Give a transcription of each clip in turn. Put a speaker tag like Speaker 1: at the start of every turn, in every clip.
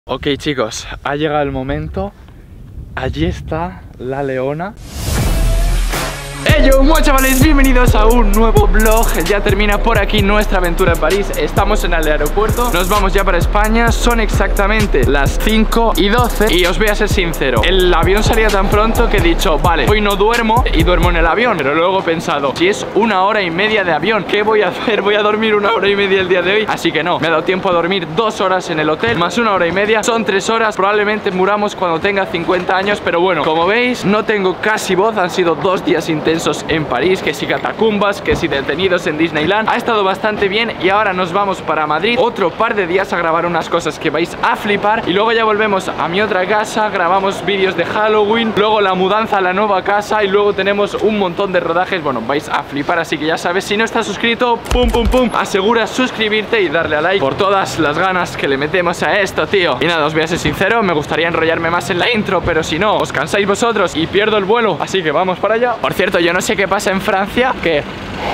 Speaker 1: Ok chicos, ha llegado el momento. Allí está la leona. Hey yo, muy chavales, bienvenidos a un nuevo vlog. Ya termina por aquí nuestra aventura en París. Estamos en el aeropuerto, nos vamos ya para España. Son exactamente las 5:12 y os voy a ser sincero, el avión salía tan pronto que he dicho, vale, hoy no duermo y duermo en el avión. Pero luego he pensado, si es 1 hora y media de avión, ¿qué voy a hacer? ¿Voy a dormir 1 hora y media el día de hoy? Así que no, me ha dado tiempo a dormir 2 horas en el hotel, más 1 hora y media, son 3 horas. Probablemente muramos cuando tenga 50 años, pero bueno, como veis, no tengo casi voz. Han sido 2 días intensos en París, que si catacumbas, que si detenidos en Disneyland. Ha estado bastante bien y ahora nos vamos para Madrid otro par de días a grabar unas cosas que vais a flipar. Y luego ya volvemos a mi otra casa, grabamos vídeos de Halloween, luego la mudanza a la nueva casa y luego tenemos un montón de rodajes. Bueno, vais a flipar, así que ya sabes, si no estás suscrito, pum pum pum, asegura suscribirte y darle a like por todas las ganas que le metemos a esto, tío. Y nada, os voy a ser sincero, me gustaría enrollarme más en la intro, pero si no, os cansáis vosotros y pierdo el vuelo, así que vamos para allá. Por cierto, yo no sé qué pasa en Francia, que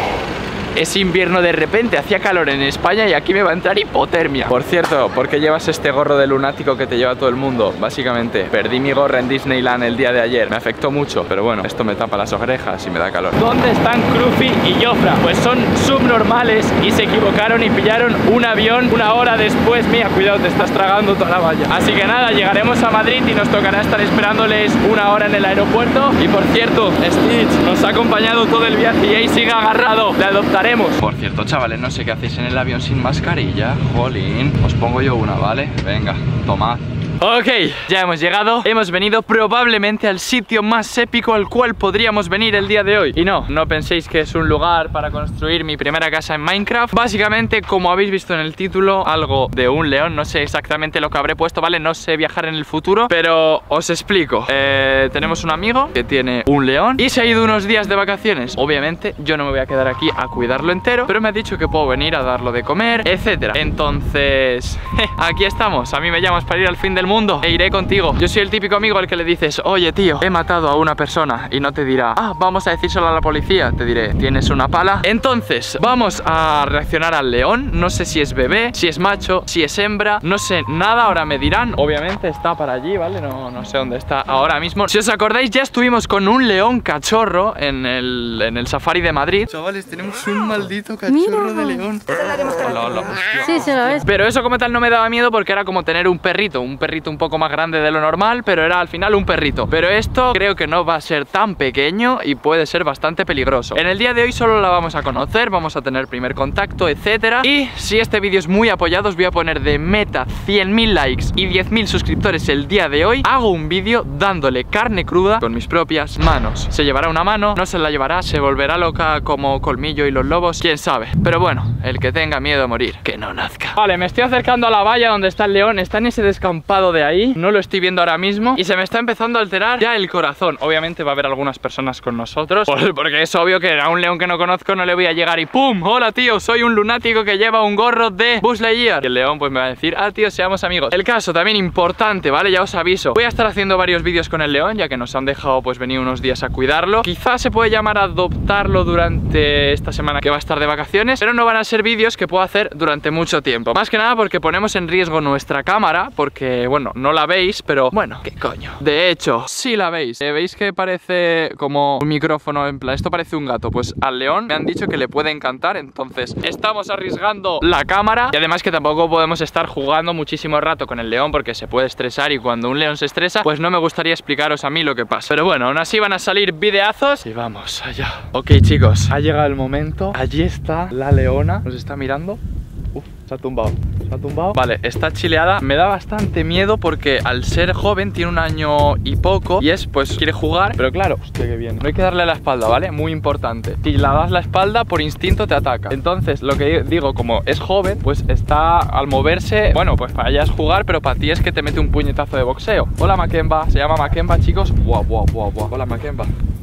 Speaker 1: es invierno de repente, hacía calor en España y aquí me va a entrar hipotermia. Por cierto, ¿por qué llevas este gorro de lunático que te lleva todo el mundo? Básicamente, perdí mi gorra en Disneyland el día de ayer, me afectó mucho, pero bueno, esto me tapa las orejas y me da calor. ¿Dónde están Cruffy y Jofra? Pues son subnormales y se equivocaron y pillaron un avión 1 hora después. Mira, cuidado, te estás tragando toda la valla. Así que nada, llegaremos a Madrid y nos tocará estar esperándoles 1 hora en el aeropuerto. Y por cierto, Stitch nos ha acompañado todo el viaje y ahí sigue agarrado, le adoptaré. Por cierto, chavales, no sé qué hacéis en el avión sin mascarilla. Jolín, os pongo yo una, ¿vale? Venga, tomad. Ok, ya hemos llegado. Hemos venido probablemente al sitio más épico al cual podríamos venir el día de hoy. Y no penséis que es un lugar para construir mi primera casa en Minecraft. Básicamente, como habéis visto en el título, algo de un león. No sé exactamente lo que habré puesto, ¿vale? No sé viajar en el futuro, pero os explico. Tenemos un amigo que tiene un león y se ha ido unos días de vacaciones. Obviamente, yo no me voy a quedar aquí a cuidarlo entero, pero me ha dicho que puedo venir a darlo de comer, etcétera. Entonces, aquí estamos. A mí me llamas para ir al fin del mundo e iré contigo. Yo soy el típico amigo al que le dices, oye tío, he matado a una persona, y no te dirá, vamos a decírselo a la policía. Te diré, ¿tienes una pala? Entonces, vamos a reaccionar al león. No sé si es bebé, si es macho, si es hembra, no sé nada, ahora me dirán. Obviamente está para allí, ¿vale? No sé dónde está ahora mismo. Si os acordáis, ya estuvimos con un león cachorro en el safari de Madrid. Chavales, tenemos un maldito cachorro de león. Hola.
Speaker 2: Sí, se lo ves.
Speaker 1: Pero eso como tal no me daba miedo porque era como tener un perrito un poco más grande de lo normal, pero era al final un perrito. Pero esto creo que no va a ser tan pequeño y puede ser bastante peligroso. En el día de hoy solo la vamos a conocer, vamos a tener primer contacto, etcétera. Y si este vídeo es muy apoyado, os voy a poner de meta 100.000 likes y 10.000 suscriptores el día de hoy. Hago un vídeo dándole carne cruda con mis propias manos. Se llevará una mano, no se la llevará, se volverá loca como Colmillo y los lobos, quién sabe. Pero bueno, el que tenga miedo a morir, que no nazca. Vale, me estoy acercando a la valla donde está el león. Está en ese descampado de ahí, no lo estoy viendo ahora mismo y se me está empezando a alterar ya el corazón. Obviamente va a haber algunas personas con nosotros, porque es obvio que a un león que no conozco no le voy a llegar y ¡pum! Hola tío, soy un lunático que lleva un gorro de Buzz Lightyear. Y el león pues me va a decir, tío, seamos amigos. El caso también importante, ¿vale? Ya os aviso, voy a estar haciendo varios vídeos con el león, ya que nos han dejado pues venir unos días a cuidarlo. Quizás se puede llamar a adoptarlo durante esta semana que va a estar de vacaciones, pero no van a ser vídeos que puedo hacer durante mucho tiempo. Más que nada porque ponemos en riesgo nuestra cámara, porque bueno, no la veis, pero bueno, ¿qué coño? De hecho, sí la veis. ¿Veis que parece como un micrófono? En plan, esto parece un gato. Pues al león me han dicho que le puede encantar, entonces estamos arriesgando la cámara. Y además que tampoco podemos estar jugando muchísimo rato con el león porque se puede estresar, y cuando un león se estresa, pues no me gustaría explicaros a mí lo que pasa. Pero bueno, aún así van a salir videazos y vamos allá. Ok chicos, ha llegado el momento. Allí está la leona, nos está mirando. Se ha tumbado. Vale, está chileada. Me da bastante miedo porque al ser joven tiene 1 año y poco y pues quiere jugar. Pero claro, hostia, qué bien. No hay que darle la espalda, ¿vale? Muy importante. Si la das la espalda, por instinto te ataca. Entonces, lo que digo, como es joven, pues está al moverse. Bueno, pues para ella es jugar, pero para ti es que te mete un puñetazo de boxeo. Hola, Makemba. Se llama Makemba, chicos. Guau. Hola, Makemba.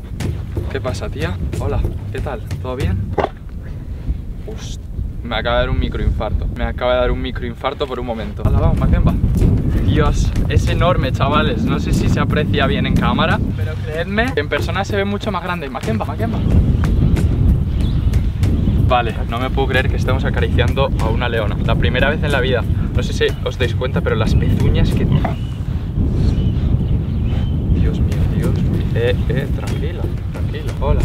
Speaker 1: ¿Qué pasa, tía? Hola, ¿qué tal? ¿Todo bien? Hostia. Me acaba de dar un microinfarto por un momento. Hola, vamos, Makemba. Dios, es enorme, chavales. No sé si se aprecia bien en cámara, pero creedme que en persona se ve mucho más grande. Makemba. Vale, no me puedo creer que estemos acariciando a una leona. La primera vez en la vida. No sé si os dais cuenta, pero las pezuñas que... Dios mío, Dios mío. Tranquila, tranquila, hola.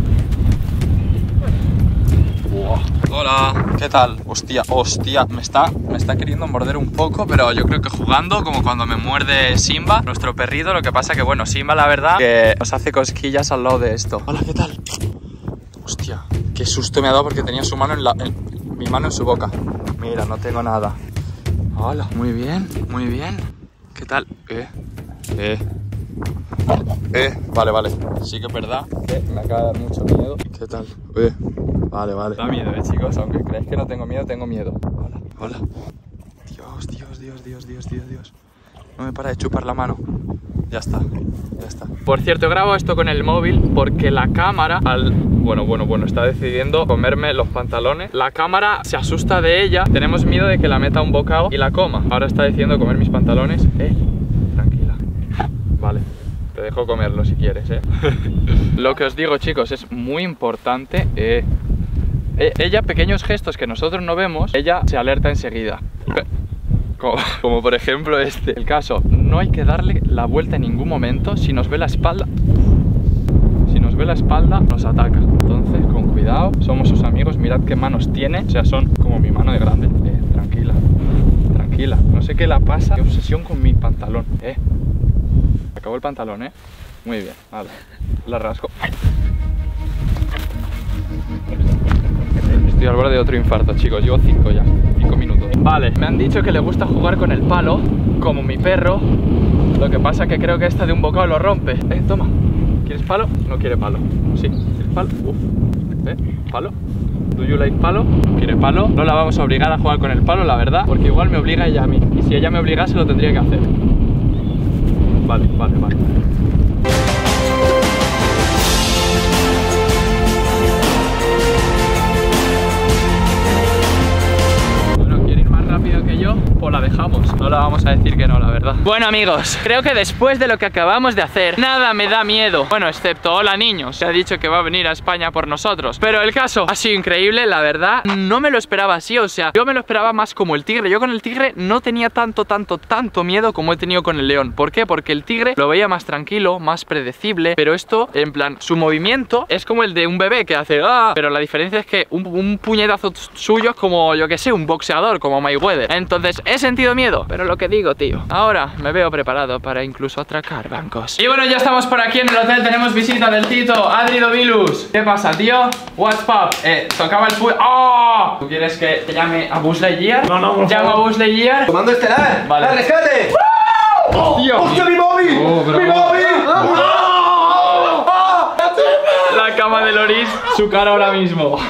Speaker 1: Wow. Hola, ¿qué tal? Hostia, me está queriendo morder un poco, pero yo creo que jugando, como cuando me muerde Simba, nuestro perrito. Lo que pasa que, bueno, Simba, la verdad, que nos hace cosquillas al lado de esto. Hola, ¿qué tal? Hostia, qué susto me ha dado porque tenía su mano mi mano en su boca. Mira, no tengo nada. Hola, muy bien, muy bien. ¿Qué tal? Vale. Sí que es verdad que me acaba de dar mucho miedo. ¿Qué tal? Vale. Da miedo, chicos. Aunque creáis que no tengo miedo, tengo miedo. Hola. Dios. No me para de chupar la mano. Ya está. Por cierto, grabo esto con el móvil porque la cámara, bueno, está decidiendo comerme los pantalones. La cámara se asusta de ella. Tenemos miedo de que la meta un bocado y la coma. Ahora está decidiendo comer mis pantalones. Tranquila. Vale. Te dejo comerlo si quieres, Lo que os digo, chicos, es muy importante. Ella, pequeños gestos que nosotros no vemos, ella se alerta enseguida. Como por ejemplo el caso. No hay que darle la vuelta en ningún momento. Si nos ve la espalda, nos ataca. Entonces, con cuidado, somos sus amigos. Mirad qué manos tiene. O sea, son como mi mano de grande. Tranquila. No sé qué la pasa. Qué obsesión con mi pantalón, Acabó el pantalón, Muy bien, vale. La rasco. ¡Ay! Estoy al borde de otro infarto, chicos. Llevo 5 minutos. Vale, me han dicho que le gusta jugar con el palo, como mi perro. Lo que pasa es que creo que esta de un bocado lo rompe. Toma. ¿Quieres palo? No quiere palo. Sí, ¿quieres palo? ¿Palo? ¿Do you like palo? ¿No quiere palo? No la vamos a obligar a jugar con el palo, la verdad, porque igual me obliga ella a mí. Y si ella me obligase, lo tendría que hacer. Vale. Bueno, quiere ir más rápido que yo, pues la dejamos. No la vamos a decir que no, la verdad. Bueno, amigos, creo que después de lo que acabamos de hacer, nada me da miedo. Bueno, excepto hola niños, se ha dicho que va a venir a España por nosotros. Pero el caso ha sido increíble, la verdad. No me lo esperaba así, o sea, yo me lo esperaba más como el tigre. Yo con el tigre no tenía tanto miedo como he tenido con el león. ¿Por qué? Porque el tigre lo veía más tranquilo, más predecible. Pero esto, en plan, su movimiento es como el de un bebé que hace ¡ah! Pero la diferencia es que un puñetazo suyo es como, yo que sé, un boxeador, como Mayweather. Entonces, he sentido miedo, pero lo que digo, tío, ahora me veo preparado para incluso atracar bancos. Y bueno, ya estamos por aquí en el hotel. Tenemos visita del Tito, Adri Dobilus. ¿Qué pasa, tío? What's up? Tocaba el ¡oh! ¿Tú quieres que te llame a Buzz Lightyear? No, llamo a Buzz Lightyear.
Speaker 2: Comando estelar.
Speaker 1: Vale.
Speaker 2: ¡Al rescate!
Speaker 1: Tío.
Speaker 2: ¡Hostia, mi móvil! ¡Mi móvil!
Speaker 1: La cama de Loris, su cara ahora mismo.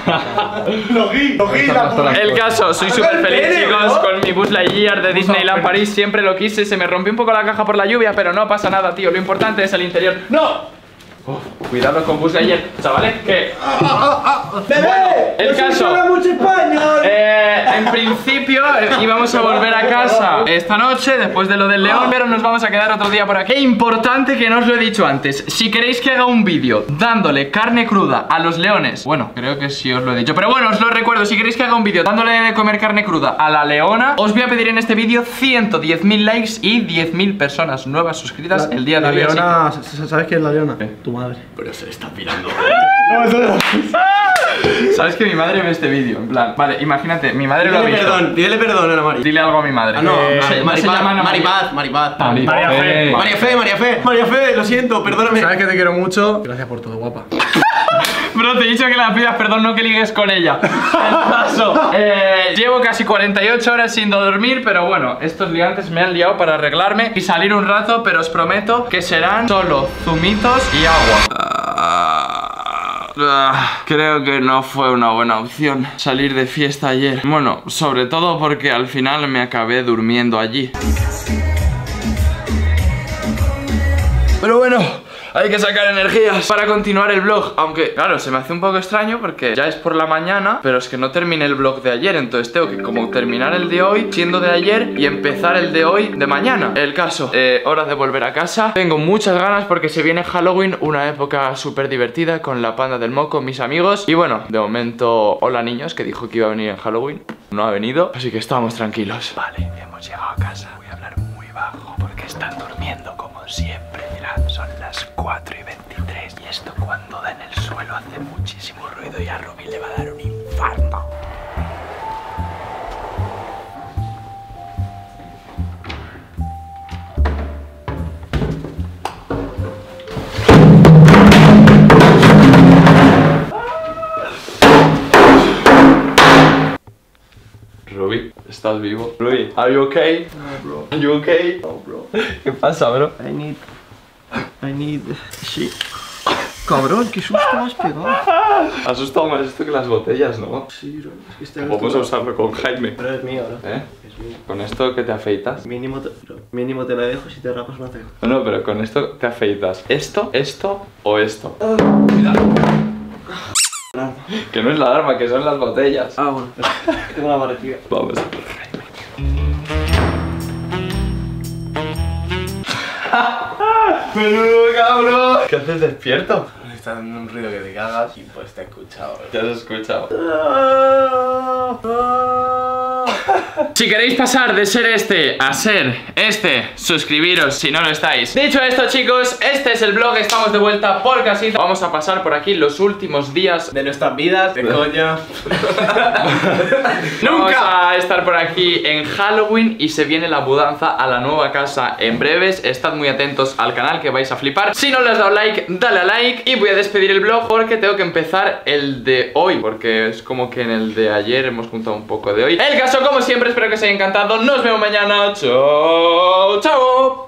Speaker 1: El caso, soy súper feliz, chicos, con mi Buzz Lightyear de Disneyland París. Siempre lo quise, se me rompió un poco la caja por la lluvia, pero no pasa nada, tío. Lo importante es el interior. ¡No! Cuidado con Buzz Lightyear, chavales, que...
Speaker 2: ¡Bebé!
Speaker 1: El caso,
Speaker 2: mucho español.
Speaker 1: en principio íbamos a volver a casa esta noche después de lo del león, pero nos vamos a quedar otro día por aquí. Qué importante que no os lo he dicho antes. Si queréis que haga un vídeo dándole carne cruda a los leones, bueno, creo que sí os lo he dicho, pero bueno, os lo recuerdo. Si queréis que haga un vídeo dándole de comer carne cruda a la leona, os voy a pedir en este vídeo 110.000 likes y 10.000 personas nuevas suscritas el día de hoy.
Speaker 2: La leona, ¿sabes qué es la leona? Tu madre.
Speaker 3: Pero se le está pirando.
Speaker 1: ¿Sabes que mi madre ve este vídeo? En plan, vale, imagínate, mi madre lo ha visto.
Speaker 3: Pídele perdón a la Mari.
Speaker 1: Dile algo a mi madre.
Speaker 3: Maripaz. María Fe, lo siento, perdóname.
Speaker 2: Sabes que te quiero mucho. Gracias por todo, guapa.
Speaker 1: Bro, te he dicho que la pidas perdón, no que ligues con ella. El caso, llevo casi 48 horas sin dormir, pero bueno, estos liantes me han liado para arreglarme y salir un rato, pero os prometo que serán solo zumitos y agua. Creo que no fue una buena opción salir de fiesta ayer. Bueno, sobre todo porque al final me acabé durmiendo allí. Pero bueno, Hay que sacar energías para continuar el vlog. Aunque, claro, se me hace un poco extraño porque ya es por la mañana, pero es que no terminé el vlog de ayer. Entonces tengo que como terminar el de hoy siendo de ayer y empezar el de hoy de mañana. El caso, hora de volver a casa. Tengo muchas ganas porque se viene Halloween, una época súper divertida con la panda del moco, mis amigos. Y bueno, de momento, hola niños, que dijo que iba a venir en Halloween. No ha venido, así que estamos tranquilos. Vale, hemos llegado a casa. Voy a hablar muy bajo porque están durmiendo como siempre. Mirad, son las 4:23 y esto cuando da en el suelo hace muchísimo ruido y a Romy le va a dar un infarto. Ruby, ¿estás vivo? Ruby, ¿are you okay?
Speaker 2: No, bro.
Speaker 1: ¿Are you okay?
Speaker 2: No, bro.
Speaker 1: ¿Qué pasa, bro?
Speaker 2: I need shit. Cabrón, qué susto me has pegado.
Speaker 1: Ha asustado más esto que las botellas, ¿no?
Speaker 2: Sí, bro. Es que este
Speaker 1: Vamos a usarlo con Jaime.
Speaker 2: Pero es mío, bro.
Speaker 1: ¿Eh?
Speaker 2: Es mío.
Speaker 1: ¿Con esto que te afeitas?
Speaker 2: Mínimo te la dejo, si te rapas no te dejo.
Speaker 1: No, pero con esto te afeitas. ¿Esto, esto o esto? Que no es la alarma, que son las botellas.
Speaker 2: Ah, bueno. Tengo la barretilla.
Speaker 1: Vamos a por Jaime. ¡Menudo cabrón! ¿Qué haces despierto?
Speaker 3: Me está dando un ruido que te cagas y pues te he escuchado.
Speaker 1: ¿Te has escuchado? Si queréis pasar de ser este a ser este, suscribiros si no lo estáis. Dicho esto, chicos, este es el vlog. Estamos de vuelta por casita. Vamos a pasar por aquí los últimos días
Speaker 3: De nuestras vidas, de coña.
Speaker 1: Vamos a estar por aquí en Halloween y se viene la mudanza a la nueva casa en breves. Estad muy atentos al canal que vais a flipar. Si no le has dado like, dale a like. Y voy a despedir el vlog porque tengo que empezar el de hoy, porque es como que en el de ayer hemos juntado un poco de hoy. El caso, como siempre, espero que os haya encantado. Nos vemos mañana. Chao, chao.